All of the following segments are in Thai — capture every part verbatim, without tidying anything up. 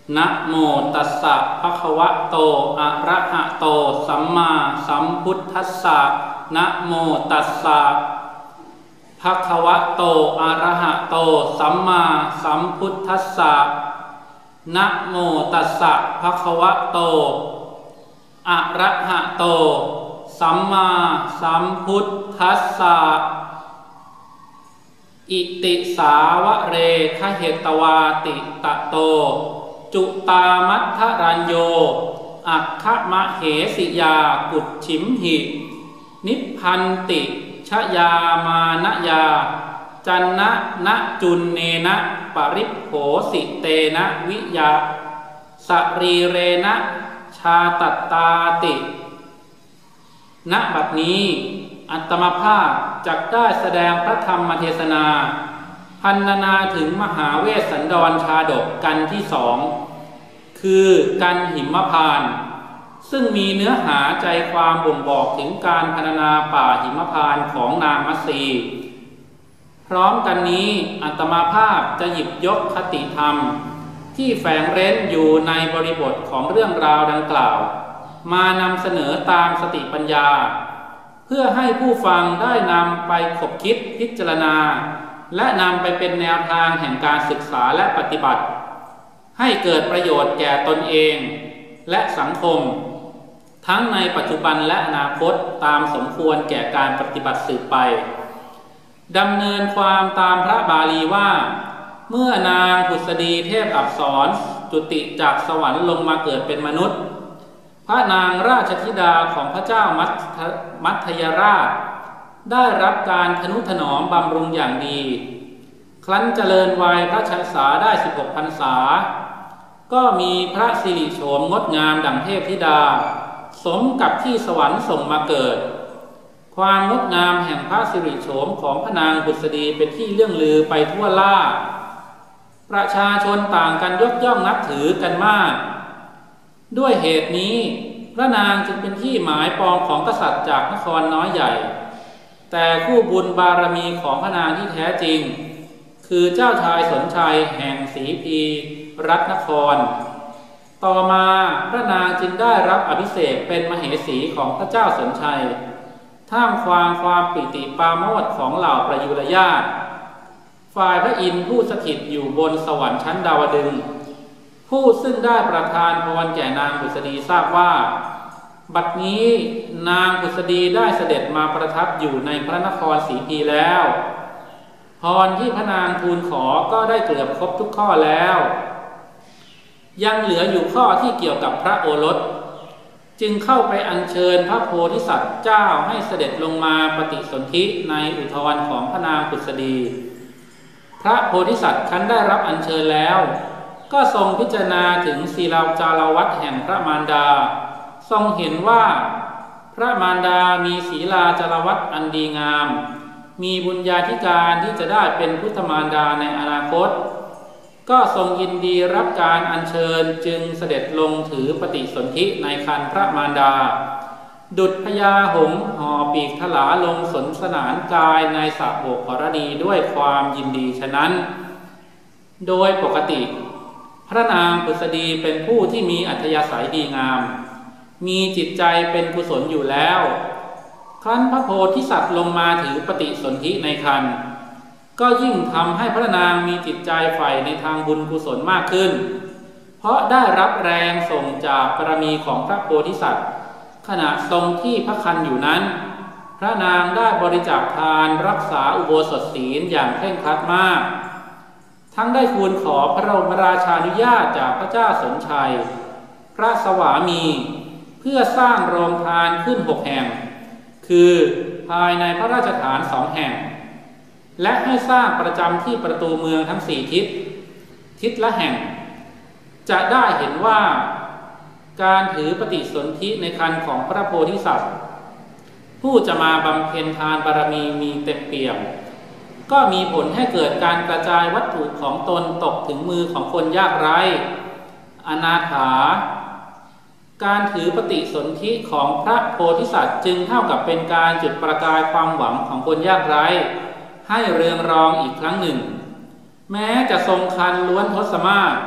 นะโมตัสสะภะคะวะโตอะระหะโตสัมมาสัมพุทธัสสะนะโมตัสสะภะคะวะโตอะระหะโตสัมมาสัมพุทธัสสะนะโมตัสสะภะคะวะโตอะระหะโตสัมมาสัมพุทธัสสะอิติสาวะเรขเหตวาติตะโตจุตามัทธรัญโยอัคคะมะเหสิยากุจฉิมหินิพพันติชยามานยาจันนะนะจุนเนนะปริปโภสิเตนะวิยาสรีเรนะชาตัตตาติณบัดนี้อัตมภาพจักได้แสดงพระธรรมเทศนาพรรณนาถึงมหาเวสสันดรชาดกกันที่สองคือกันหิมพานต์ซึ่งมีเนื้อหาใจความบ่งบอกถึงการพรรณนาป่าหิมพานต์ของนางมัตสีพร้อมกันนี้อัตมาภาพจะหยิบยกคติธรรมที่แฝงเร้นอยู่ในบริบทของเรื่องราวดังกล่าวมานำเสนอตามสติปัญญาเพื่อให้ผู้ฟังได้นำไปขบคิดพิจารณาและนำไปเป็นแนวทางแห่งการศึกษาและปฏิบัติให้เกิดประโยชน์แก่ตนเองและสังคมทั้งในปัจจุบันและอนาคตตามสมควรแก่การปฏิบัติสืบไปดำเนินความตามพระบาลีว่าเมื่อนางผุษดีเทพอัปสรจุติจากสวรรค์ลงมาเกิดเป็นมนุษย์พระนางราชธิดาของพระเจ้ามัทมัทยราชได้รับการทนุถนอมบำรุงอย่างดีครั้นเจริญวัยพระชนษาได้สิบหกพรรษาก็มีพระสิริโฉมงดงามดั่งเทพธิดาสมกับที่สวรรค์ส่งมาเกิดความงดงามแห่งพระสิริโฉมของพระนางผุษดีเป็นที่เลื่องลือไปทั่วล่าประชาชนต่างกันยกย่องนับถือกันมากด้วยเหตุนี้พระนางจึงเป็นที่หมายปองของกษัตริย์จากนครน้อยใหญ่แต่คู่บุญบารมีของพระนางที่แท้จริงคือเจ้าชายสนชัยแห่งศรีพีรัตนครต่อมาพระนางจึงได้รับอภิเษกเป็นมเหสีของพระเจ้าสนชัยท่ามกลางความปิติปราโมทย์ของเหล่าประยุรญาติฝ่ายพระอินทร์ผู้สถิตอยู่บนสวรรค์ชั้นดาวดึงส์ผู้ซึ่งได้ประทานพรแก่นางผุษดีทราบว่าบัดนี้นางผุษดีได้เสด็จมาประทับอยู่ในพระนครศรีพีแล้วพรที่พระนางทูลขอก็ได้เกือบครบทุกข้อแล้วยังเหลืออยู่ข้อที่เกี่ยวกับพระโอรสจึงเข้าไปอัญเชิญพระโพธิสัตว์เจ้าให้เสด็จลงมาปฏิสนธิในอุทธรของพระนางผุษดีพระโพธิสัตว์ครั้นได้รับอัญเชิญแล้วก็ทรงพิจารณาถึงศีลจารวัตรแห่งพระมารดาทรงเห็นว่าพระมารดามีศีลจารวัตรอันดีงามมีบุญญาธิการที่จะได้เป็นพุทธมารดาในอนาคตก็ทรงยินดีรับการอัญเชิญจึงเสด็จลงถือปฏิสนธิในครรภ์พระมารดาดุจพญาหงส์ห่อปีกทลาลงสนสนานกายในสระโบกขรณีด้วยความยินดีฉะนั้นโดยปกติพระนางผุษดีเป็นผู้ที่มีอัธยาศัยดีงามมีจิตใจเป็นกุศลอยู่แล้วครั้นพระโพธิสัตว์ลงมาถือปฏิสนธิในครรภ์ก็ยิ่งทำให้พระนางมีจิตใจใฝ่ในทางบุญกุศลมากขึ้นเพราะได้รับแรงส่งจากบารมีของพระโพธิสัตว์ขณะทรงที่พระครรภ์อยู่นั้นพระนางได้บริจาคทานรักษาอุโบสถศีลอย่างเคร่งครัดมากทั้งได้ทูลขอพระบรมราชานุญาตจากพระเจ้าสนชัยพระสวามีเพื่อสร้างโรงทานขึ้นหกแห่งคือภายในพระราชฐานสองแห่งและให้สร้างประจำที่ประตูเมืองทั้งสี่ทิศทิศละแห่งจะได้เห็นว่าการถือปฏิสนธิในครรภ์ของพระโพธิสัตว์ผู้จะมาบำเพ็ญทานบารมีมีเต็มเปี่ยมก็มีผลให้เกิดการกระจายวัตถุของตนตกถึงมือของคนยากไร้อนาถาการถือปฏิสนธิของพระโพธิสัตว์จึงเท่ากับเป็นการจุดประกายความหวังของคนยากไร้ให้เรืองรองอีกครั้งหนึ่งแม้จะทรงคันล้วนทศมาศ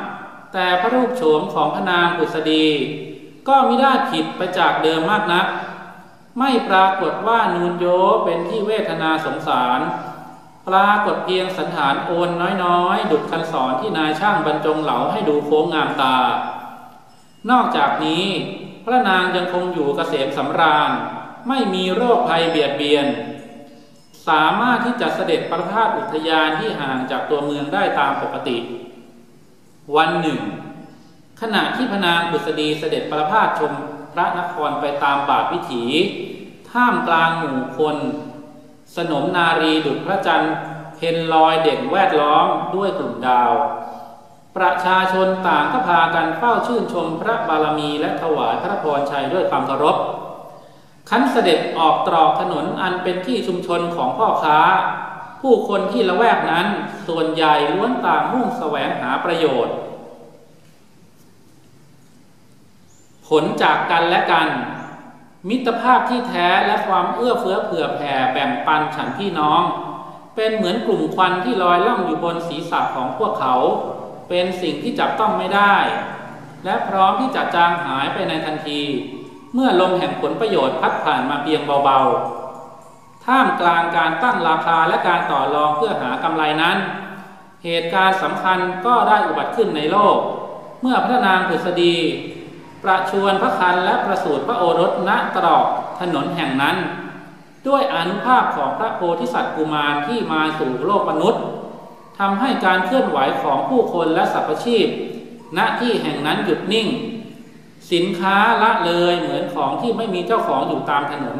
แต่พระรูปโฉมของพระนางผุษดีก็มิได้ผิดไปจากเดิมมากนักไม่ปรากฏว่านูนโยเป็นที่เวทนาสงสารปรากฏเพียงสันฐานโอนน้อยๆดุจคันศรที่นายช่างบรรจงเหลาให้ดูโค้งงามตานอกจากนี้พระนางยังคงอยู่เกษมสำราญไม่มีโรคภัยเบียดเบียนสามารถที่จะเสด็จประพาสอุทยานที่ห่างจากตัวเมืองได้ตามปกติวันหนึ่งขณะที่พระนางผุษดีเสด็จประพาสชมพระนครไปตามบาทวิถีท่ามกลางหมู่คนสนมนารีดุจพระจันทร์เพ็ญลอยเด่นแวดล้อมด้วยกลุ่มดาวประชาชนต่างก็พากันเฝ้าชื่นชมพระบารมีและถวายพระพรชัยด้วยความเคารพคันเสด็จออกตรอกถนนอันเป็นที่ชุมชนของพ่อค้าผู้คนที่ละแวกนั้นส่วนใหญ่ล้วนต่างมุ่งแสวงหาประโยชน์ผลจากกันและกันมิตรภาพที่แท้และความเอื้อเฟื้อเผื่อแผ่แบ่งปันฉันพี่น้องเป็นเหมือนกลุ่มควันที่ลอยล่องอยู่บนศีรษะของพวกเขาเป็นสิ่งที่จับต้องไม่ได้และพร้อมที่จะจางหายไปในทันทีเมื่อลมแห่งผลประโยชน์พัดผ่านมาเพียงเบาๆท่ามกลางการตั้งราคาและการต่อรองเพื่อหากำไรนั้นเหตุการณ์สำคัญก็ได้อุบัติขึ้นในโลกเมื่อพระนางผุษดีประชวรพระครรภ์และประสูติพระโอรสณตรอกถนนแห่งนั้นด้วยอานุภาพของพระโพธิสัตว์กุมารที่มาสู่โลกมนุษย์ทำให้การเคลื่อนไหวของผู้คนและสรรพชีพณที่แห่งนั้นหยุดนิ่งสินค้าละเลยเหมือนของที่ไม่มีเจ้าของอยู่ตามถนน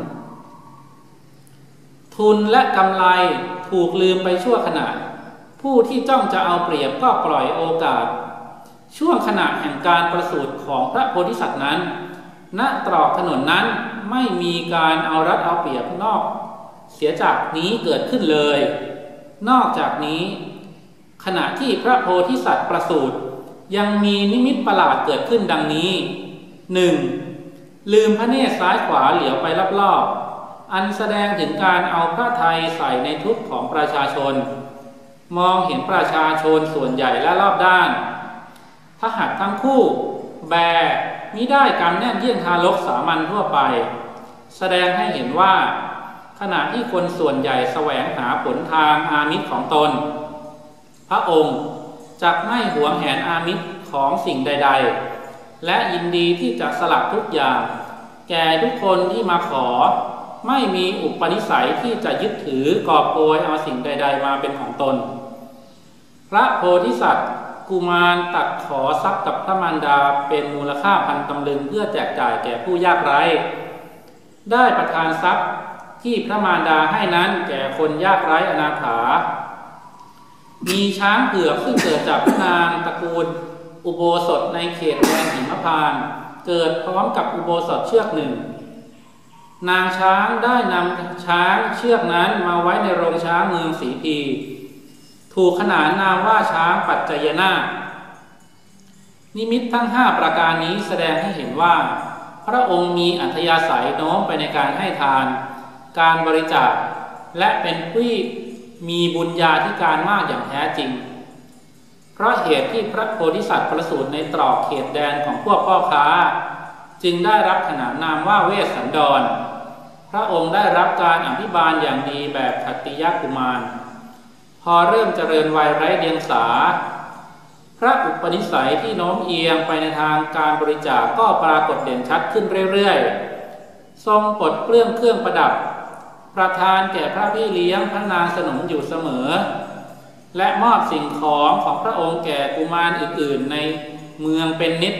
ทุนและกำไรถูกลืมไปชั่วขณะผู้ที่จ้องจะเอาเปรียบก็ปล่อยโอกาสช่วงขณะแห่งการประสูติของพระโพธิสัตว์นั้นณตรอกถนนนั้นไม่มีการเอารัดเอาเปรียบนอกเสียจากนี้เกิดขึ้นเลยนอกจากนี้ขณะที่พระโพธิสัตว์ประสูติยังมีนิมิตประหลาดเกิดขึ้นดังนี้ หนึ่ง. ลืมพระเนตรซ้ายขวาเหลียวไปรอบๆอันแสดงถึงการเอาพระทัยใส่ในทุกข์ของประชาชนมองเห็นประชาชนส่วนใหญ่และรอบด้านพระหัตถ์ทั้งคู่แบมิได้กำแน่นเยี่ยงทารกสามัญทั่วไปแสดงให้เห็นว่าขณะที่คนส่วนใหญ่แสวงหาผลทางอามิตรของตนพระองค์จักไม่หวงแหนอามิตรของสิ่งใดๆและยินดีที่จะสละทุกอย่างแก่ทุกคนที่มาขอไม่มีอุปนิสัยที่จะยึดถือกอบโกยเอาสิ่งใดๆมาเป็นของตนพระโพธิสัตว์กุมารตัดขอทรัพย์กับพระมารดาเป็นมูลค่าพันตำลึงเพื่อแจกจ่ายแก่ผู้ยากไร้ได้ประทานทรัพย์ที่พระมารดาให้นั้นแก่คนยากไร้อนาถามีช้างเผือกซึ่งเกิดจากนางตระกูลอุโบสถในเขตแดนหิมพานต์เกิดพร้อมกับอุโบสถเชือกหนึ่งนางช้างได้นำช้างเชือกนั้นมาไว้ในโรงช้างเมืองศรีพีถูกขนานนามว่าช้างปัจจยนาคนิมิตทั้งห้าประการนี้แสดงให้เห็นว่าพระองค์มีอัธยาศัยโน้มไปในการให้ทานการบริจาคและเป็นผู้มีบุญญาธิการมากอย่างแท้จริงเพราะเหตุที่พระโพธิสัตว์ประสูติในตรอกเขตแดนของพวกพ่อค้าจึงได้รับขนานนามว่าเวสสันดรพระองค์ได้รับการอภิบาลอย่างดีแบบขัตติยกุมารพอเริ่มเจริญวัยไร้เดียงสาพระอุปนิสัยที่โน้มเอียงไปในทางการบริจาคก็ปรากฏเด่นชัดขึ้นเรื่อยๆทรงปลดเปลื้องเครื่องประดับประทานแก่พระพี่เลี้ยงพระนางสนมอยู่เสมอและมอบสิ่งของของพระองค์แก่กุมารอื่นๆในเมืองเป็นนิจ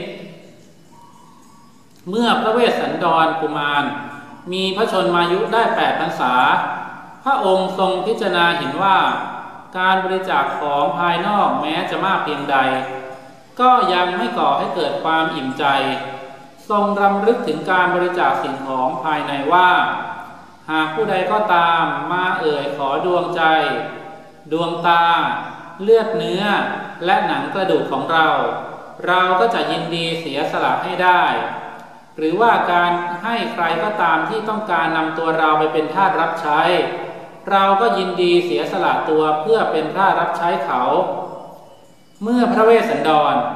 เมื่อพระเวสสันดรกุมารมีพระชนมายุได้แปดพรรษาพระองค์ทรงพิจารณาเห็นว่าการบริจาคของภายนอกแม้จะมากเพียงใดก็ยังไม่ก่อให้เกิดความอิ่มใจทรงรำลึกถึงการบริจาคสิ่งของภายในว่าหากผู้ใดก็ตามมาเอ่ยขอดวงใจดวงตาเลือดเนื้อและหนังกระดูกของเราเราก็จะยินดีเสียสละให้ได้หรือว่าการให้ใครก็ตามที่ต้องการนำตัวเราไปเป็นทาสรับใช้เราก็ยินดีเสียสละตัวเพื่อเป็นทาสรับใช้เขาเมื่อพระเวสสันดร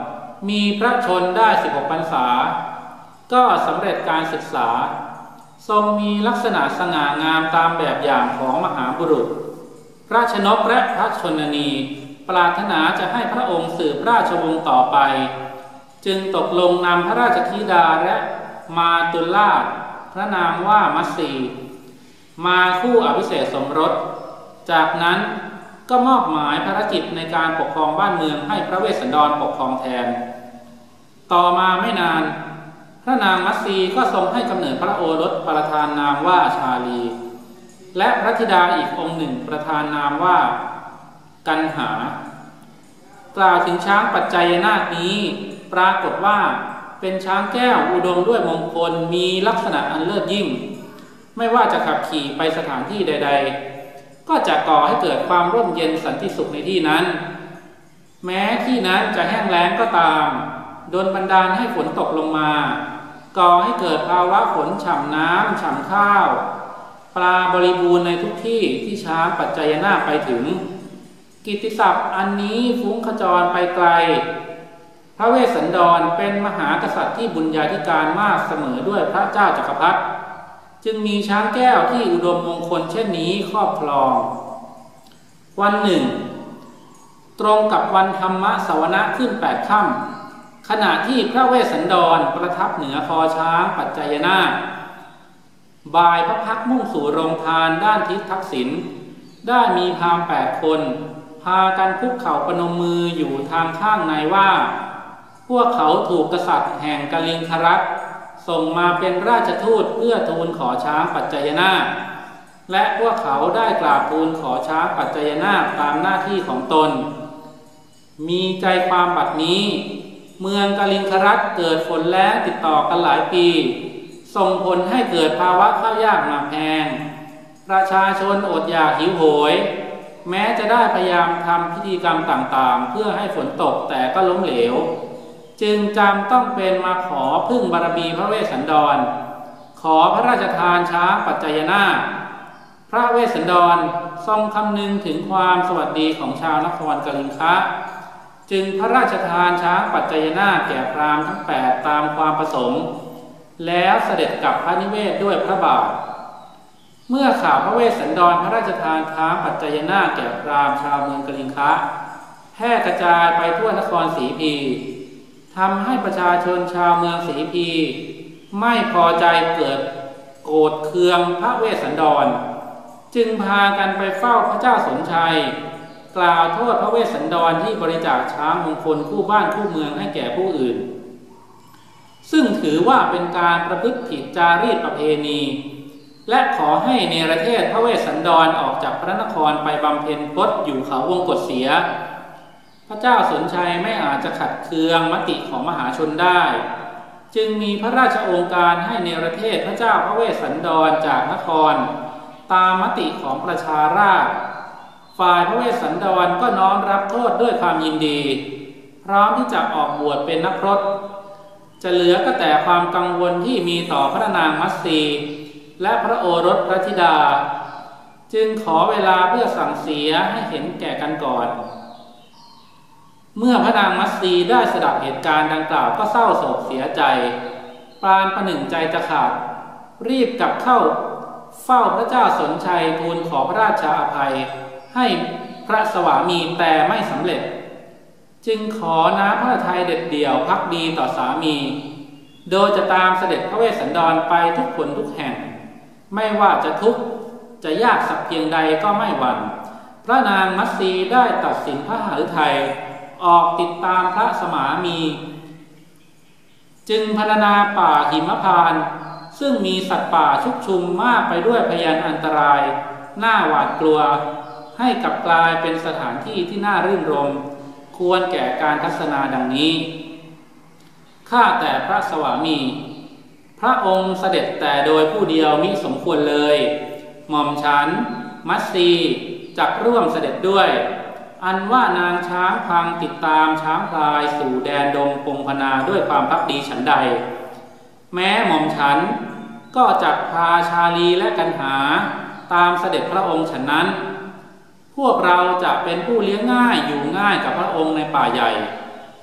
มีพระชนได้สิบหกพรรษาก็สำเร็จการศึกษาทรงมีลักษณะสง่างามตามแบบอย่างของมหาบุรุษพระชนกและพระชนนีปรารถนาจะให้พระองค์สืบราชวงศ์ต่อไปจึงตกลงนำพระราชธิดาและมาตุลาชพระนามว่ามัสสีมาคู่อภิเษกสมรสจากนั้นก็มอบหมายภารกิจในการปกครองบ้านเมืองให้พระเวสสันดรปกครองแทนต่อมาไม่นานพระนางมัสสีก็ทรงให้กำเนิดพระโอรสประธานนามว่าชาลีและพระธิดาอีกองค์หนึ่งประธานนามว่ากันหากล่าวถึงช้างปัจจัยนาคนี้ปรากฏว่าเป็นช้างแก้วอุดมด้วยมงคลมีลักษณะอันเลิศยิ่งไม่ว่าจะขับขี่ไปสถานที่ใดๆก็จะก่อให้เกิดความร่มเย็นสันติสุขในที่นั้นแม้ที่นั้นจะแห้งแล้งก็ตามดลบันดาลให้ฝนตกลงมาก่อให้เกิดภาวะฝนฉ่ำน้ำฉ่ำข้าวปลาบริบูรณ์ในทุกที่ที่ช้างปัจจัยนาคไปถึงกิตติศัพท์อันนี้ฟุ้งขจรไปไกลพระเวสสันดรเป็นมหากษัตริย์ที่บุญญาธิการมากเสมอด้วยพระเจ้าจักรพรรดิจึงมีช้างแก้วที่อุดมมงคลเช่นนี้ครอบครองวันหนึ่งตรงกับวันธรรมสวนะขึ้นแปดค่ำขณะที่พระเวสสันดรประทับเหนือคอช้างปัจจัยนาคบ่ายพระพักมุ่งสู่โรงทานด้านทิศทักษิณได้มีพราหมณ์แปดคนพากันคุกเข่าประนมมืออยู่ทางข้างในว่าพวกเขาถูกกษัตริย์แห่งกลิงครัฐส่งมาเป็นราชทูตเพื่อทูลขอช้างปัจจัยนาคและพวกเขาได้กราบทูลขอช้างปัจจัยนาคตามหน้าที่ของตนมีใจความบัดนี้เมืองกลิงครัฐเกิดฝนแล้งติดต่อกันหลายปีส่งผลให้เกิดภาวะข้าวยากหมากแพงประชาชนอดอยากหิวโหยแม้จะได้พยายามทำพิธีกรรมต่างๆเพื่อให้ฝนตกแต่ก็ล้มเหลวจึงจำต้องเป็นมาขอพึ่งบารมีพระเวสสันดรขอพระราชทานช้างปัจจัยนาคพระเวสสันดรทรงคำนึงถึงความสวัสดีของชาวนครกลิงคะจึงพระราชทานช้างปัจจัยนาคแก่พราหมณ์ทั้งแปดตามความประสงค์แล้วเสด็จกลับพระนิเวศด้วยพระบาทเมื่อข่าวพระเวสสันดรพระราชทานช้างปัจจัยนาคแก่พราหมณ์ชาวเมืองกลิงคะแพร่กระจายไปทั่วนครศรีพีทำให้ประชาชนชาวเมืองศรีพีไม่พอใจเกิดโกรธเคืองพระเวสสันดรจึงพากันไปเฝ้าพระเจ้าสนชัยกล่าวโทษพระเวสสันดรที่บริจาคช้างมงคลคู่บ้านคู่เมืองให้แก่ผู้อื่นซึ่งถือว่าเป็นการประพฤติผิดจารีตประเพณีและขอให้เนรเทศพระเวสสันดรออกจากพระนครไปบำเพ็ญพจน์อยู่เขาวงกฏเสียพระเจ้าสนชัยไม่อาจจะขัดเคืองมติของมหาชนได้จึงมีพระราชโองการให้เนรเทศพระเจ้าพระเวสสันดรจากนครตามมติของประชาราษฎร์ฝ่ายพระเวสสันดรก็น้อมรับโทษด้วยความยินดีพร้อมที่จะออกบวชเป็นนักพรตจะเหลือก็แต่ความกังวลที่มีต่อพระนางมัสสีและพระโอรสพระธิดาจึงขอเวลาเพื่อสั่งเสียให้เห็นแก่กันก่อนเมื่อพระนางมัสสีได้สดับเหตุการณ์ดังกล่าวก็เศร้าโศกเสียใจปราณประหนึ่งใจจะขาดรีบกลับเข้าเฝ้าพระเจ้าสนชัยทูลขอพระราชาอภัยให้พระสวามีแต่ไม่สำเร็จจึงขอน้ำพระทัยเด็ดเดี่ยวภักดีต่อสามีโดยจะตามเสด็จพระเวสสันดรไปทุกคนทุกแห่งไม่ว่าจะทุกข์จะยากสักเพียงใดก็ไม่หวั่นพระนางมัสสีได้ตัดสินพระหฤทัยออกติดตามพระสวามีจึงพรรณนาป่าหิมพานต์ซึ่งมีสัตว์ป่าชุกชุมมากไปด้วยพยานอันตรายน่าหวาดกลัวให้กลับกลายเป็นสถานที่ที่น่ารื่นรมควรแก่การทัศนาดังนี้ข้าแต่พระสวามีพระองค์เสด็จแต่โดยผู้เดียวมิสมควรเลยหม่อมฉันมัสสีจักร่วมเสด็จด้วยอันว่านางช้างพังติดตามช้างพลายสู่แดนดงพงพนาด้วยความภักดีฉันใดแม้หม่อมฉันก็จักพาชาลีและกันหาตามเสด็จพระองค์ฉันนั้นพวกเราจะเป็นผู้เลี้ยงง่ายอยู่ง่ายกับพระองค์ในป่าใหญ่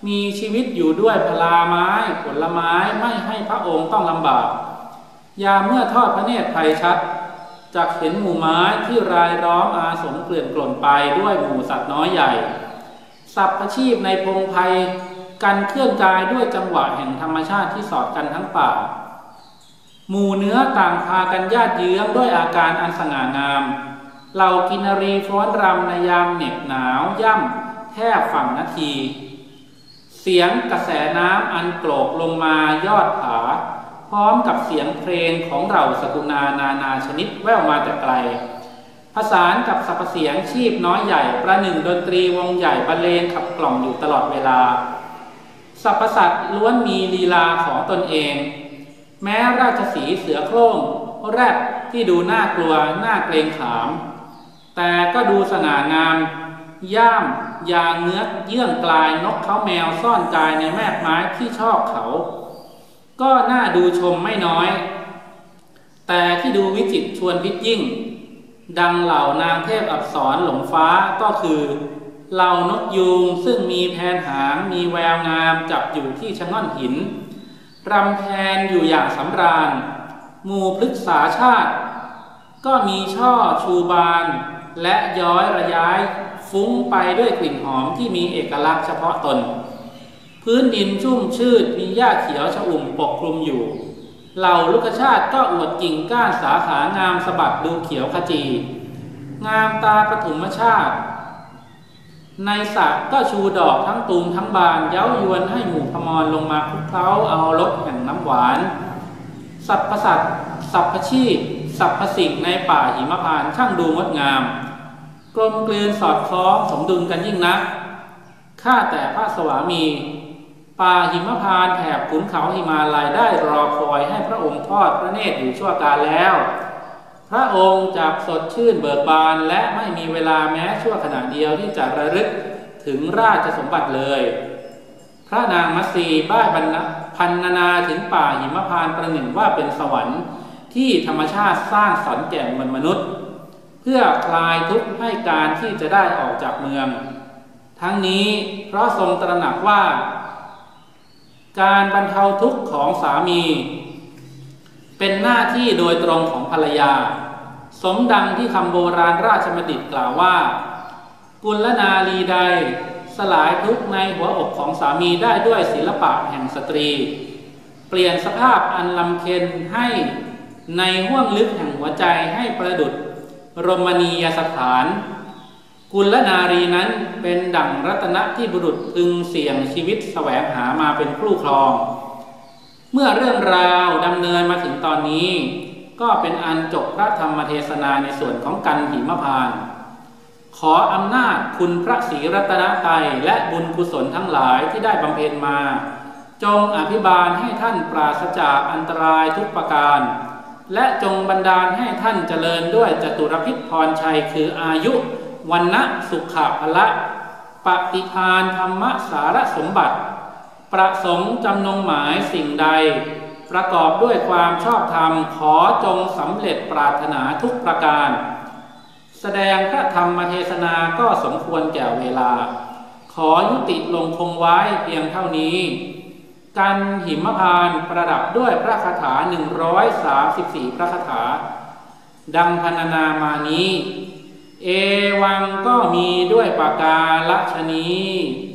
มีชีวิตอยู่ด้วยพลาไม้ผลไม้ไม่ให้พระองค์ต้องลำบากยามเมื่อทอดพระเนตรไพชัดจักเห็นหมู่ไม้ที่รายล้อมอาสมเกลื่อนกล่นไปด้วยหมู่สัตว์น้อยใหญ่สัพพชีพในพงไพกันเคลื่อนกายด้วยจังหวะแห่งธรรมชาติที่สอดกันทั้งป่าหมู่เนื้อต่างพากันญาติเยื้องด้วยอาการอันสง่างามเหล่ากินรีฟ้อนรำในยามเหน็บหนาวย่ำแทบฝั่งนาทีเสียงกระแสน้ำอันโกรกลงมายอดผาพร้อมกับเสียงเพลงของเหล่าสกุณานานาชนิดแว่วมาแต่ไกลผสานกับสรรพเสียงชีพน้อยใหญ่ประหนึ่งดนตรีวงใหญ่บรรเลงขับกล่อมอยู่ตลอดเวลาสรรพสัตว์ล้วนมีลีลาของตนเองแม้ราชสีห์เสือโคร่งแรดที่ดูน่ากลัวน่าเกรงขามแต่ก็ดูสง่างามย่ามยางเงื้อเยื่องกลายนกเขาแมวซ่อนกายในแมกไม้ที่ชอบเขาก็น่าดูชมไม่น้อยแต่ที่ดูวิจิตรชวนพิษยิ่งดังเหล่านางเทพอัปสรหลงฟ้าก็คือเหล่านกยูงซึ่งมีแผนหางมีแววงามจับอยู่ที่ชะง่อนหินรำแพนอยู่อย่างสำราญหมู่พฤกษาชาติก็มีช่อชูบานและย้อยระย้ายฟุ้งไปด้วยกลิ่นหอมที่มีเอกลักษณ์เฉพาะตนพื้นดินชุ่มชืดมีหญ้าเขียวชอุ่มปกคลุมอยู่เหล่าลูกชาติก็อวดกิ่งก้านสาขางามสะบัดดูเขียวขจีงามตาประถุมชาติในสระก็ชูดอกทั้งตูมทั้งบานเย้ายวนให้หมู่พมรลงมาคลุกเคล้าเอารสแห่งน้ำหวานสัพพสัตว์สัพพชีพสัพพสิ่งในป่าหิมพานต์ช่างดูงดงามกลมกลืนสอดคล้องสมดุลกันยิ่งนักข้าแต่พระสวามีป่าหิมพานต์แถบขุนเขาหิมาลัยได้รอคอยให้พระองค์ทอดพระเนตรอยู่ชั่วกาลแล้วพระองค์จักสดชื่นเบิกบานและไม่มีเวลาแม้ชั่วขณะเดียวที่จะระลึกถึงราชสมบัติเลยพระนางมัตสีบ้ายบรรณพันนาถึงป่าหิมพานต์ประหนึ่งว่าเป็นสวรรค์ที่ธรรมชาติสร้างสรรค์แก่มวลมนุษย์เพื่อคลายทุกข์ให้การที่จะได้ออกจากเมืองทั้งนี้เพราะทรงตระหนักว่าการบรรเทาทุกข์ของสามีเป็นหน้าที่โดยตรงของภรรยาสมดังที่คำโบราณราชบัณฑิตกล่าวว่ากุลนารีใดสลายทุกข์ในหัวอกของสามีได้ด้วยศิลปะแห่งสตรีเปลี่ยนสภาพอันลำเค็ญให้ในห้วงลึกแห่งหัวใจให้ประดุจรมณียสถานกุลนารีนั้นเป็นดั่งรัตนะที่บุรุษพึงเสี่ยงชีวิตแสวงหามาเป็นคู่ครองเมื่อเรื่องราวดำเนินมาถึงตอนนี้ก็เป็นอันจบพระธรรมเทศนาในส่วนของกันหิมพานต์ขออำนาจคุณพระศรีรัตนตรัยและบุญกุศลทั้งหลายที่ได้บำเพ็ญมาจงอภิบาลให้ท่านปราศจากอันตรายทุกประการและจงบันดาลให้ท่านเจริญด้วยจตุรพิษพรชัยคืออายุวันนะสุขะพละปฏิภาณธรรมสารสมบัติประสงค์จำนงหมายสิ่งใดประกอบด้วยความชอบธรรมขอจงสำเร็จปรารถนาทุกประการแสดงพระธรรมเทศนาก็สมควรแก่เวลาขอยุติลงคงไว้เพียงเท่านี้กันหิมพานต์ประดับด้วยพระคาถาหนึ่งร้อยสามสิบสี่พระคาถาดังพรรณนามานี้เอวังก็มีด้วยประการฉะนี้